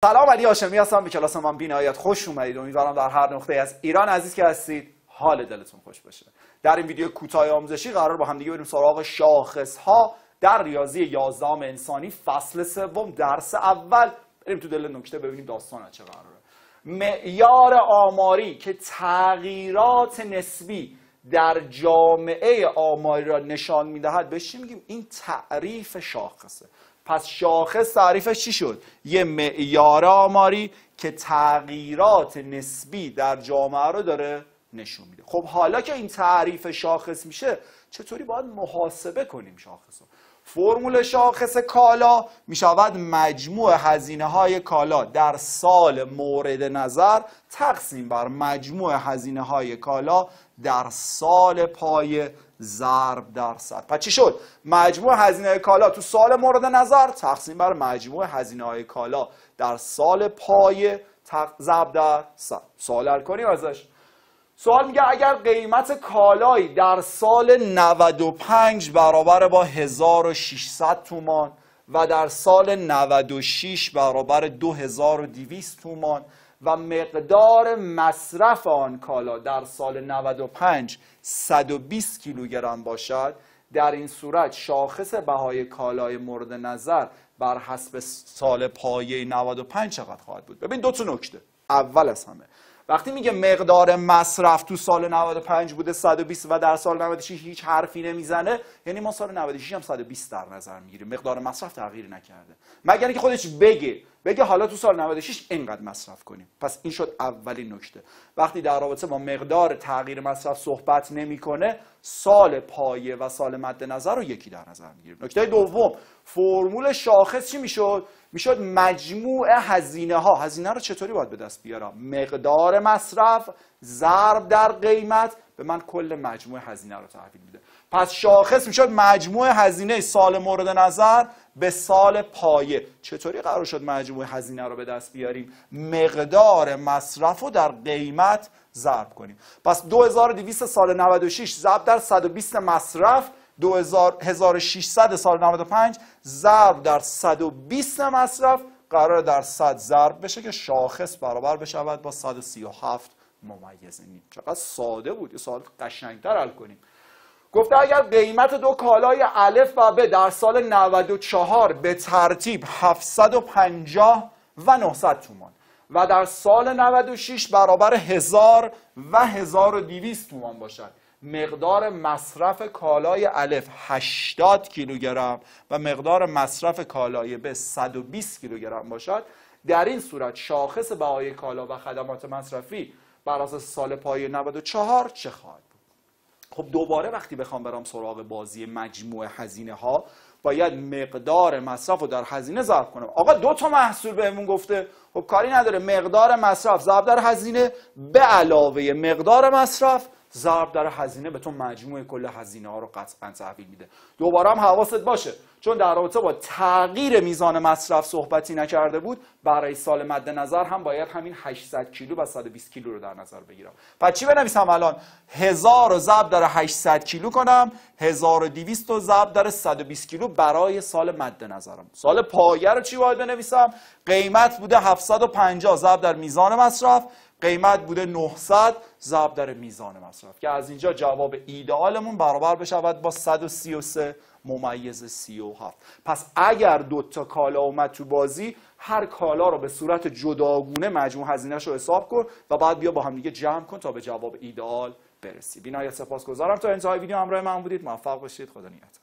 سلام، علی هاشمی هستم. به کلاس من بی‌نهایت خوش اومدید. امیدوارم در هر نقطه از ایران عزیز که هستید حال دلتون خوش باشه. در این ویدیو کوتاه آموزشی قرار با هم دیگه بریم سراغ شاخص‌ها در ریاضی 11 انسانی فصل سوم درس اول. بریم تو دل نکته ببینیم داستان چه قراره. معیار آماری که تغییرات نسبی در جامعه آماری را نشان میدهد بهش میگیم این تعریف شاخصه. پس شاخص تعریفش چی شد؟ یه معیار آماری که تغییرات نسبی در جامعه رو داره نشون میده. خب حالا که این تعریف شاخص میشه چطوری باید محاسبه کنیم شاخص رو؟ فرمول شاخص کالا میشود مجموع هزینه های کالا در سال مورد نظر تقسیم بر مجموع هزینه های کالا در سال پای ضرب در صد. پس چی شد؟ مجموع هزینه کالا تو سال مورد نظر تقسیم بر مجموع هزینه های کالا در سال پای ضرب در صد. سوال حل کنیم ازش. سوال میگه اگر قیمت کالایی در سال 95 برابر با 1600 تومان و در سال 96 برابر 2200 تومان و مقدار مصرف آن کالا در سال 95 120 کیلوگرم باشد، در این صورت شاخص بهای کالای مورد نظر بر حسب سال پایه 95 چقدر خواهد بود؟ ببین دو تا نکته. اول از همه وقتی میگه مقدار مصرف تو سال 95 بوده 120 و در سال 96 هیچ حرفی نمیزنه، یعنی ما سال 96 هم 120 در نظر میگیریم، مقدار مصرف تغییر نکرده، مگر اینکه خودش بگه حالا تو سال 96 اینقدر مصرف کنیم. پس این شد اولین نکته. وقتی در رابطه با مقدار تغییر مصرف صحبت نمیکنه، سال پایه و سال مد نظر رو یکی در نظر میگیریم. نکته دوم، فرمول شاخص چی میشد؟ میشد مجموع هزینه ها. هزینه رو چطوری باید به دست بیارم؟ مقدار مصرف ضرب در قیمت به من کل مجموع هزینه رو تحویل میده. پس شاخص میشد مجموع هزینه سال مورد نظر به سال پایه. چطوری قرار شد مجموع هزینه رو به دست بیاریم؟ مقدار مصرف رو در قیمت ضرب کنیم. پس 2200 سال 96 ضرب در 120 مصرف، 1600 سال 95 ضرب در 120 مصرف قرار در 100 ضرب بشه که شاخص برابر بشود با 137 ممیز نیم. چقدر ساده بود. یه سوال قشنگتر حل کنیم. گفته اگر قیمت دو کالای الف و ب در سال 94 به ترتیب 750 و 900 تومان و در سال 96 برابر 1000 و 1200 تومان باشد، مقدار مصرف کالای الف 80 کیلوگرم و مقدار مصرف کالای ب 120 کیلوگرم باشد، در این صورت شاخص بهای کالا و خدمات مصرفی بر اساس سال پایه 94 چه خواهد بود؟ خب دوباره وقتی بخوام برام سراغ بازی مجموع هزینه ها، باید مقدار مصرف رو در هزینه ضرب کنم. آقا دو تا محصول بهمون گفته، خب کاری نداره، مقدار مصرف ضرب در هزینه به علاوه مقدار مصرف ضرب در هزینه به تو مجموع کل هزینه ها رو قطعا تحویل میده. دوباره هم حواست باشه چون در رابطه با تغییر میزان مصرف صحبتی نکرده بود، برای سال مد نظر هم باید همین 800 کیلو و 120 کیلو رو در نظر بگیرم. پس چی بنویسم الان؟ 1000 رو ضرب در 800 کیلو کنم، 1200 رو ضرب در 120 کیلو برای سال مد نظرم. سال پایه رو چی باید بنویسم؟ قیمت بوده 750 ضرب در میزان مصرف، قیمت بوده 900 ضرب در میزان مصرف، که از اینجا جواب ایدئالمون برابر بشود با 133 ممیز 37. پس اگر دوتا کالا اومد تو بازی، هر کالا رو به صورت جداگونه مجموع هزینه‌اش رو حساب کن و بعد بیا با هم دیگه جمع کن تا به جواب ایدئال برسی. بی‌نهایت سپاسگزارم تا انتهای ویدیو همراه من بودید. موفق باشید. خدا نگهدار.